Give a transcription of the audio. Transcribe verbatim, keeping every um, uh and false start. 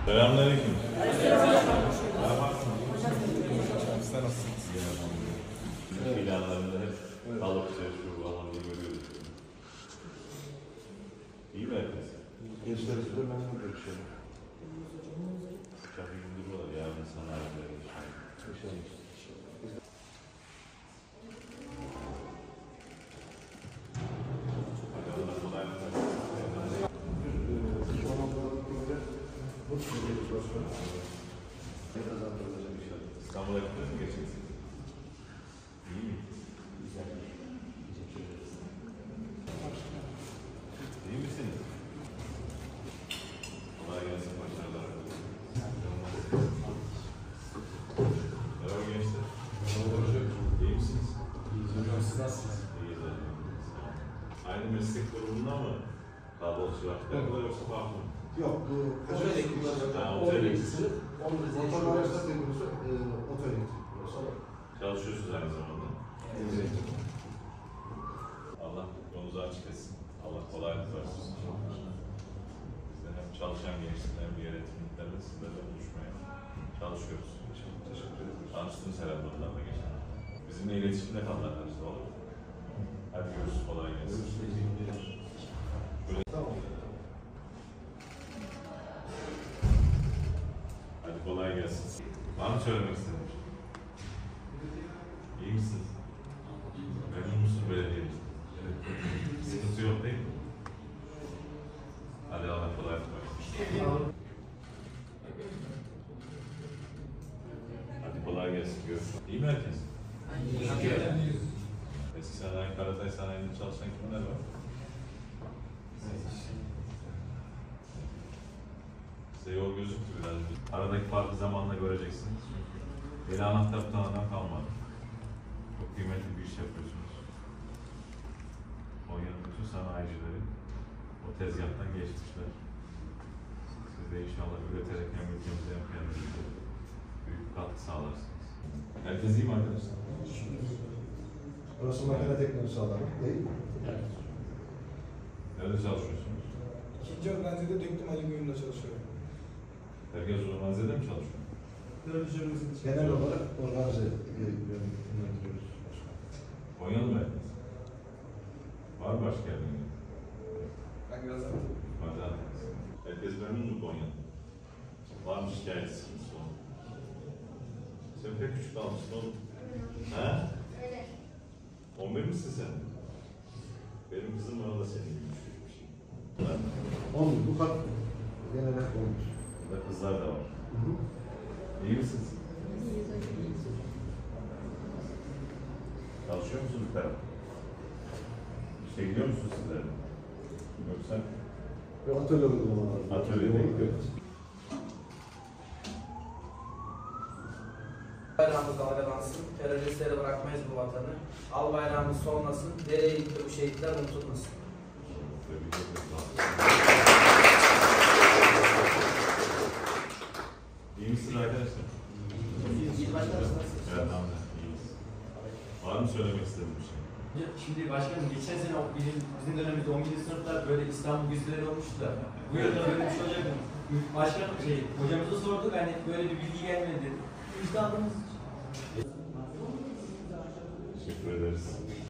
Selamünaleyküm. Sen nasılsınız? İlanlarında hep kalıpçı, şu falan diye görüyoruz. İyi mi herkes? Gençler üstüne memnun görüşüyorum. Çok iyi gündürüyorlar yarın sana ayrıca. İnşallah. İstanbul'a gitmez mi geçeceksin? İyi mi? Güzel. Teşekkür ederiz. İyi misin? Kolay gelsin, başarılar. Merhaba gençler. İyi misiniz? İyiyiz hocam, siz nasılsınız? İyiyiz hocam. Aynı meslek grubunda mı kabloçular yoksa farklı mı? Yok, bu Oto elektrik Ha, hocam. oto elektrik. motor araçlar dediğimiz oto elektrik burası. Çalışıyorsunuz aynı zamanda. Evet. Allah yolunuzu açık etsin. Allah kolaylık versin. Biz de hem çalışan gençler hem diğer etkinliklerle sizlerle buluşmaya çalışıyoruz. Teşekkür ederim. Tanıştığınız herhalde onlarla geçen. Bizimle iletişimde kalın arkadaşlar olur. Hadi görüşürüz. Kolay gelsin. Böyle... Tamam. Hadi kolay gelsin. Var mı söylemek istediğiniz? İyi misiniz? Memnun musun belediyemizden? Evet. Sıkıntı yok değil mi? Hadi Allah kolaylık versin. Hadi kolay gelsin. Görüşürüz. İyi mi herkes? İyi. Eski sanayi, Karatay sanayinde çalışan kimler var? Size yol gözüktü biraz. Aradaki farkı zamanla göreceksiniz. Yeni anahtar tanıdan kalmadı. Çok kıymetli bir iş yapıyorsunuz. Konya'nın bütün sanayicileri o tezgahtan geçmişler. Siz de inşallah üreterek hem ülkemize hem kendinize büyük bir katkı sağlarsınız. Herkes iyi mi arkadaşlar? Burası makine teknolojisi alanı değil mi? Evet. Nerede çalışıyorsunuz? İkinci organizede döktüm alüminyumda çalışıyorum. Herkes organizede mi çalışıyor? Dördüncü organizede Genel olarak organize yönlendiriyoruz. Konyalı mı herkes? Var mı başka yerden? Ben biraz anlatayım. Hadi herkes. Herkes memnun mu Konya'da? Var mı şikayet sıkıntısı olan? Sen pek küçük kalmışsın oğlum. He? Evet. on bir misin sen? Benim kızım var da senin gibi küçük bir şey. Ben, on bu kat genel olarak on bir. burada kızlar da var. Hı hı. İyi misiniz? Çalışıyor musunuz bir taraf? İşte gidiyor musunuz sizler? Yoksa Ve atölye uygulamaları. Atölye değil mi? Evet. Bayrağımız dalgalansın, teröristlere bırakmayız bu vatanı. Al bayrağımız solmasın, nereye gitti bu şehitler unutulmasın. tebrik ederim. İyi misiniz arkadaşlar? İyi başlarsınız. Evet, anladım. İyiyiz. Var mı söylemek istediğim bir şey? Şimdi başkanım geçen sene o bizim, bizim dönemimizde on birinci sınıflar böyle İstanbul güzdeleri olmuştu da bu yılda böyle bir şey olacak mı? Başkanım şey, hocamıza sorduk hani böyle bir bilgi gelmedi dedi. Müjde aldığımız için. Teşekkür ederiz.